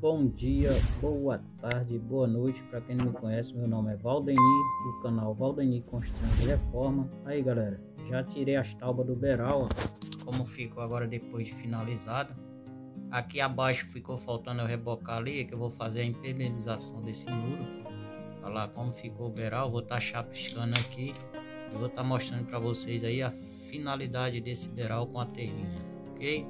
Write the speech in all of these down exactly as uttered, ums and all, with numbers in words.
Bom dia, boa tarde, boa noite. Para quem não me conhece, meu nome é Valdeni, do canal Valdeni Construção e Reforma. Aí galera, já tirei as tábuas do beiral, ó, como ficou agora depois de finalizado. Aqui abaixo ficou faltando eu rebocar ali, que eu vou fazer a impermeabilização desse muro. Olha lá como ficou o beiral, vou estar chapiscando aqui e vou estar mostrando para vocês aí a finalidade desse beiral com a telhinha, ok?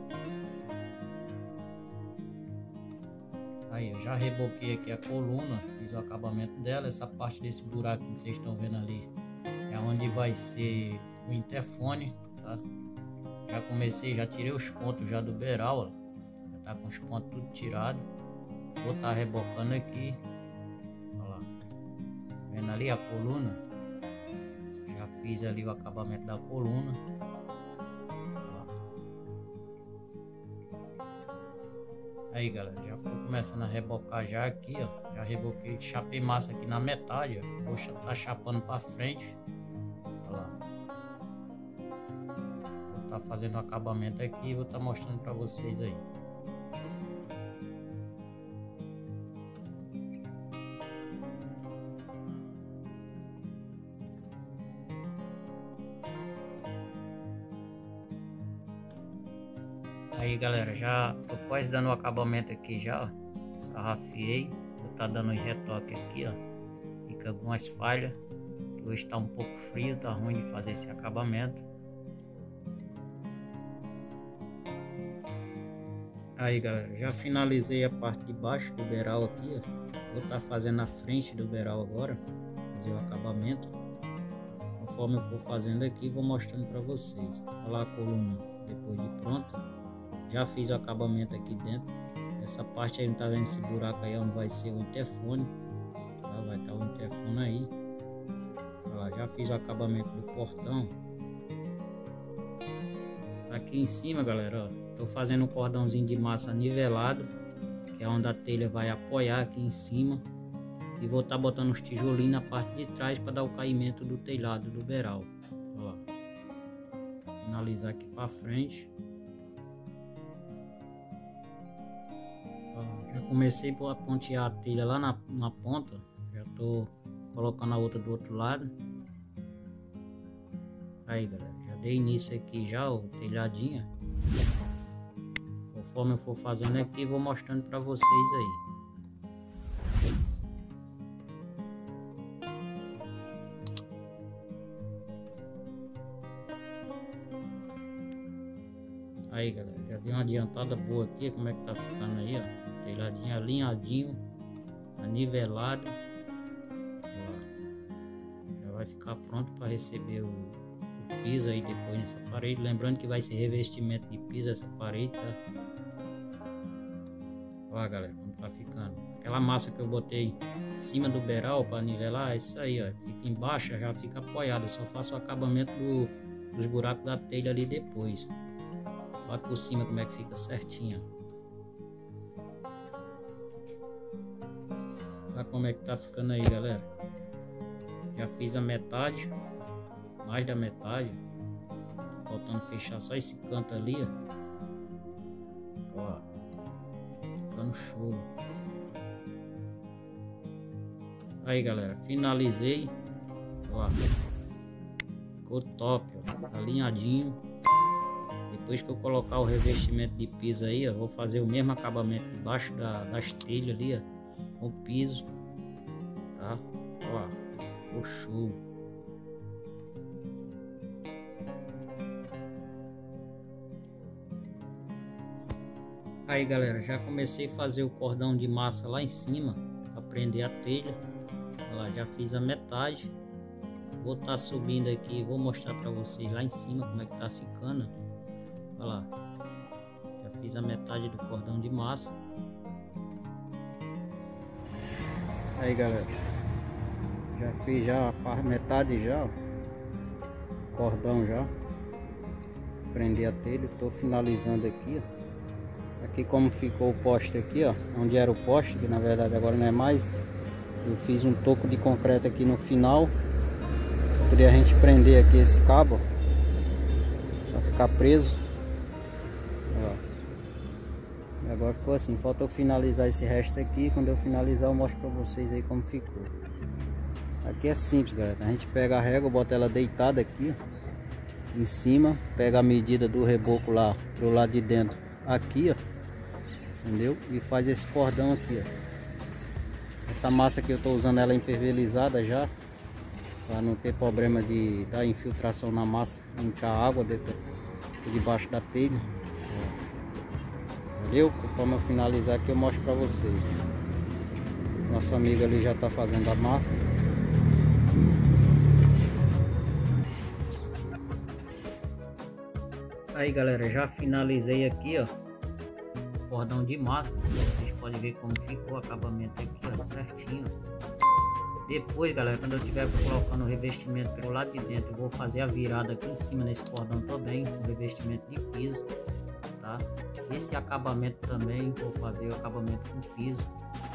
Aí eu já reboquei aqui a coluna, fiz o acabamento dela. Essa parte desse buraco que vocês estão vendo ali é onde vai ser o interfone, tá? Já comecei, já tirei os pontos já do beiral, ó. Já tá com os pontos tudo tirado. Vou estar rebocando aqui. Olha lá, vendo ali a coluna? Já fiz ali o acabamento da coluna. Aí galera, já tô começando a rebocar já aqui, ó. Já reboquei, chapei massa aqui na metade, ó. Vou estar chapando para frente. Olha lá. Vou estar fazendo o acabamento aqui e vou estar mostrando para vocês aí. Aí galera, já tô quase dando o acabamento aqui já, ó. Sarrafiei, vou estar tá dando um retoque aqui, ó. Fica algumas falhas, hoje está um pouco frio, tá ruim de fazer esse acabamento. Aí galera, já finalizei a parte de baixo do beiral aqui, ó. Vou estar tá fazendo a frente do beiral agora, fazer o acabamento. Conforme eu for fazendo aqui, vou mostrando para vocês. Olha lá a coluna depois de pronta. Já fiz o acabamento aqui dentro. Essa parte aí, não tá vendo esse buraco aí onde vai ser o interfone, tá? Vai estar o interfone aí. Olha lá, já fiz o acabamento do portão. Aqui em cima galera, ó, tô fazendo um cordãozinho de massa nivelado, que é onde a telha vai apoiar aqui em cima. E vou estar tá botando os tijolinhos na parte de trás para dar o caimento do telhado do beiral. Olha lá. Finalizar aqui para frente. Já comecei a pontear a telha lá na, na ponta. Já tô colocando a outra do outro lado. Aí galera, já dei início aqui já o telhadinho. Conforme eu for fazendo aqui, vou mostrando para vocês aí. Aí galera, já dei uma adiantada boa aqui. Como é que tá ficando aí, ó? Telhadinho alinhadinho, anivelado. Ó, já vai ficar pronto para receber o, o piso aí depois nessa parede. Lembrando que vai ser revestimento de piso essa parede, tá? Ó galera, como tá ficando. Aquela massa que eu botei em cima do beiral para nivelar, é isso aí, ó. Fica embaixo, já fica apoiado. Eu só faço o acabamento do, dos buracos da telha ali depois. Olha por cima como é que fica certinho. Olha como é que tá ficando aí galera. Já fiz a metade, mais da metade. Faltando fechar só esse canto ali, ó. Ó, ficando show. Aí galera, finalizei. Ó, ficou top, ó. Alinhadinho. Depois que eu colocar o revestimento de piso aí, eu vou fazer o mesmo acabamento debaixo da, das telhas ali, ó, com o piso, tá? Ó, ficou show. Aí galera, já comecei a fazer o cordão de massa lá em cima para prender a telha. Olha lá, já fiz a metade. Vou estar tá subindo aqui, vou mostrar para vocês lá em cima como é que tá ficando. Olha lá, já fiz a metade do cordão de massa. Aí galera, já fiz já a metade já, ó, cordão já, prendi a telha, estou finalizando aqui, ó. Aqui como ficou o poste aqui, ó, onde era o poste, que na verdade agora não é mais, eu fiz um toco de concreto aqui no final, para a gente prender aqui esse cabo, para ficar preso. Agora ficou assim, falta eu finalizar esse resto aqui. Quando eu finalizar eu mostro pra vocês aí como ficou. Aqui é simples, galera. A gente pega a régua, bota ela deitada aqui em cima, pega a medida do reboco lá pro lado de dentro aqui, ó, entendeu? E faz esse cordão aqui, ó. Essa massa aqui eu tô usando ela impermeabilizada já, para não ter problema de dar infiltração na massa, entrar água dentro, debaixo da telha. Entendeu? Conforme eu finalizar aqui eu mostro para vocês. Nosso amigo ali já tá fazendo a massa. Aí galera, já finalizei aqui, ó, o cordão de massa. Vocês podem ver como ficou o acabamento aqui, ó, certinho. Depois, galera, quando eu estiver colocando o revestimento pelo lado de dentro, eu vou fazer a virada aqui em cima nesse cordão também, o revestimento de piso, tá? Esse acabamento também vou fazer o acabamento com piso.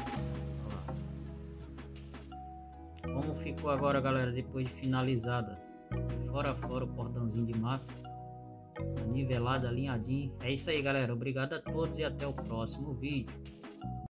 Como ficou agora, galera, depois de finalizada, fora a fora o cordãozinho de massa, nivelado, alinhadinho. É isso aí, galera. Obrigado a todos e até o próximo vídeo.